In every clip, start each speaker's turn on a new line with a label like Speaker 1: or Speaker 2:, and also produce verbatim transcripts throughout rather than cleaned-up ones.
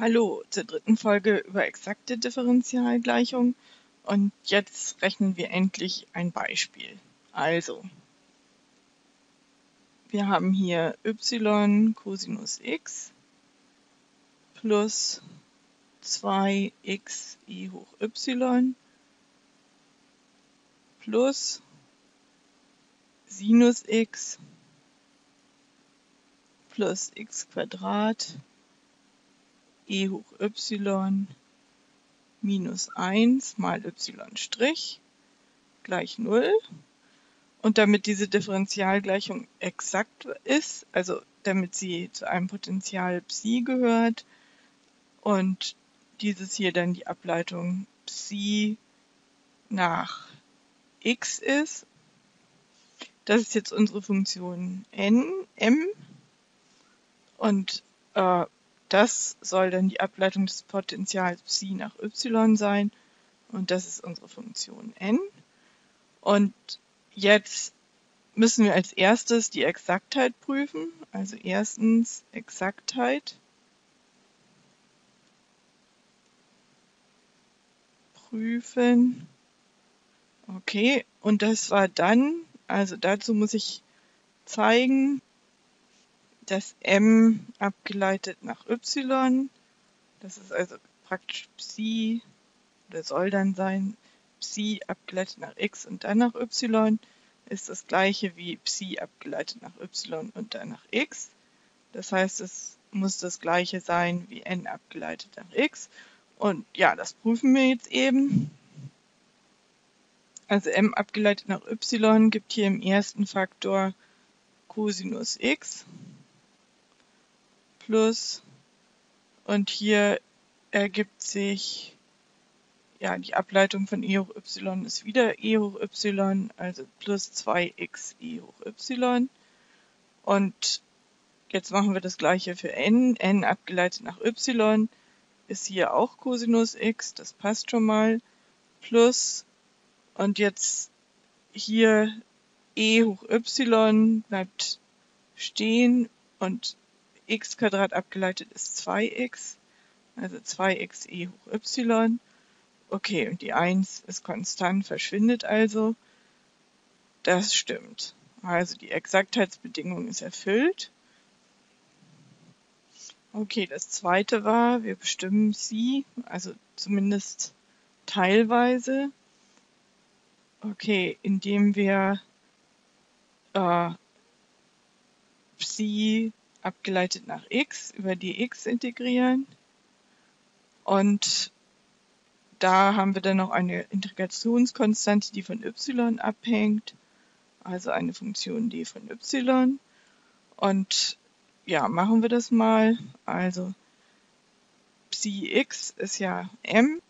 Speaker 1: Hallo zur dritten Folge über exakte Differentialgleichung und jetzt rechnen wir endlich ein Beispiel. Also, wir haben hier y Cosinus x plus zwei x e hoch y plus Sinus x plus x Quadrat e hoch y minus eins mal y' gleich null. Und damit diese Differentialgleichung exakt ist, also damit sie zu einem Potential Psi gehört und dieses hier dann die Ableitung Psi nach x ist, das ist jetzt unsere Funktion n, m, und äh, das soll dann die Ableitung des Potentials Psi nach y sein und das ist unsere Funktion n. Und jetzt müssen wir als erstes die Exaktheit prüfen. Also erstens Exaktheit prüfen. Okay, und das war dann, also dazu muss ich zeigen, dass m abgeleitet nach y, das ist also praktisch Psi, oder soll dann sein, Psi abgeleitet nach x und dann nach y, ist das gleiche wie Psi abgeleitet nach y und dann nach x. Das heißt, es muss das gleiche sein wie n abgeleitet nach x. Und ja, das prüfen wir jetzt eben. Also m abgeleitet nach y gibt hier im ersten Faktor Cosinus x plus, und hier ergibt sich, ja, die Ableitung von e hoch y ist wieder e hoch y, also plus zwei x e hoch y. Und jetzt machen wir das gleiche für n. n abgeleitet nach y ist hier auch Cosinus x, das passt schon mal, plus, und jetzt hier e hoch y bleibt stehen und x Quadrat abgeleitet ist zwei x, also zwei x e hoch y. Okay, und die eins ist konstant, verschwindet also. Das stimmt. Also die Exaktheitsbedingung ist erfüllt. Okay, das zweite war, wir bestimmen Psi, also zumindest teilweise. Okay, indem wir äh, Psi abgeleitet nach x über dx integrieren. Und da haben wir dann noch eine Integrationskonstante, die von y abhängt, also eine Funktion d von y. Und ja, machen wir das mal. Also Psi x ist ja m.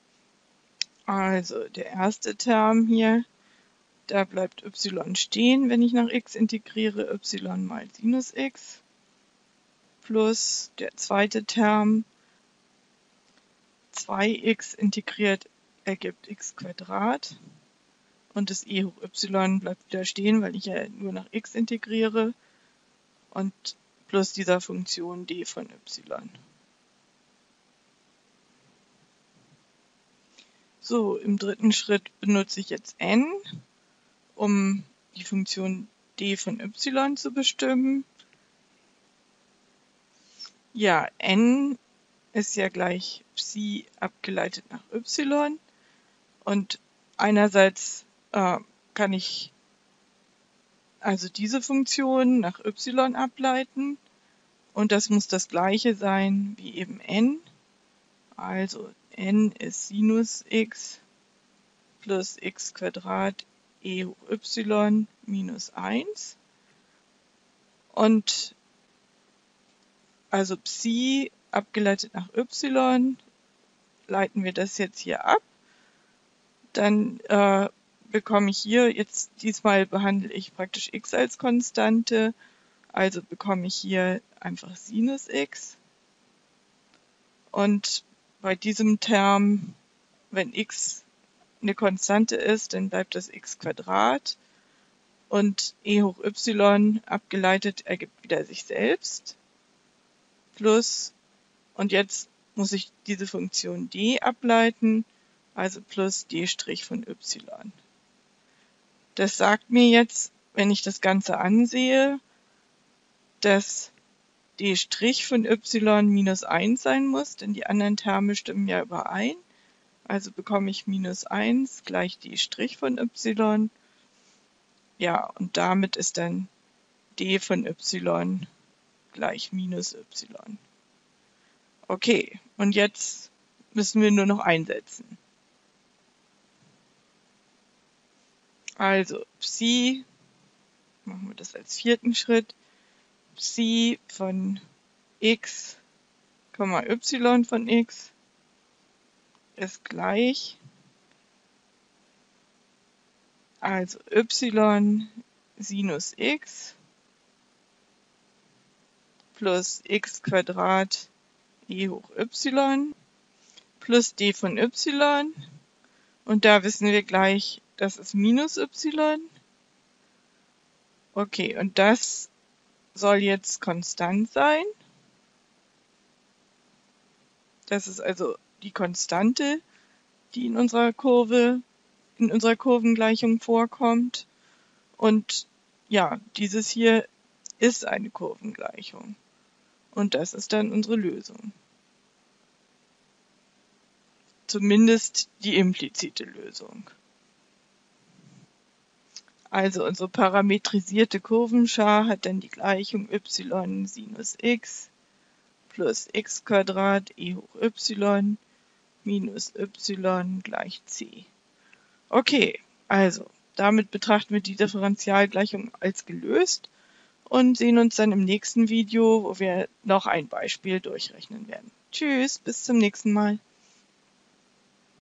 Speaker 1: Also der erste Term hier, da bleibt y stehen, wenn ich nach x integriere, y mal Sinus x, plus der zweite Term, zwei x integriert ergibt x Quadrat und das e hoch y bleibt wieder stehen, weil ich ja nur nach x integriere, und plus dieser Funktion d von y. So, im dritten Schritt benutze ich jetzt n, um die Funktion d von y zu bestimmen. Ja, n ist ja gleich Psi abgeleitet nach y. Und einerseits äh, kann ich also diese Funktion nach y ableiten. Und das muss das gleiche sein wie eben n. Also n ist Sinus x plus x Quadrat e hoch y minus eins. Und also Psi abgeleitet nach y, leiten wir das jetzt hier ab. Dann äh, bekomme ich hier, jetzt diesmal behandle ich praktisch x als Konstante, also bekomme ich hier einfach Sinus x. Und bei diesem Term, wenn x eine Konstante ist, dann bleibt das x Quadrat. Und e hoch y abgeleitet ergibt wieder sich selbst. Plus, und jetzt muss ich diese Funktion d ableiten, also plus d' von y. Das sagt mir jetzt, wenn ich das Ganze ansehe, dass d' von y minus eins sein muss, denn die anderen Terme stimmen ja überein. Also bekomme ich minus eins gleich d' von y. Ja, und damit ist dann d von y gleich minus y. Okay, und jetzt müssen wir nur noch einsetzen. Also Psi, machen wir das als vierten Schritt, Psi von x, y von x ist gleich, also y Sinus x plus x Quadrat e hoch y plus d von y. Und da wissen wir gleich, das ist minus y. Okay, und das soll jetzt konstant sein. Das ist also die Konstante, die in unserer Kurve, in unserer Kurvengleichung vorkommt. Und ja, dieses hier ist eine Kurvengleichung. Und das ist dann unsere Lösung. Zumindest die implizite Lösung. Also unsere parametrisierte Kurvenschar hat dann die Gleichung y Sinus x plus x Quadrat e hoch y minus y gleich c. Okay, also damit betrachten wir die Differentialgleichung als gelöst und sehen uns dann im nächsten Video, wo wir noch ein Beispiel durchrechnen werden. Tschüss, bis zum nächsten Mal.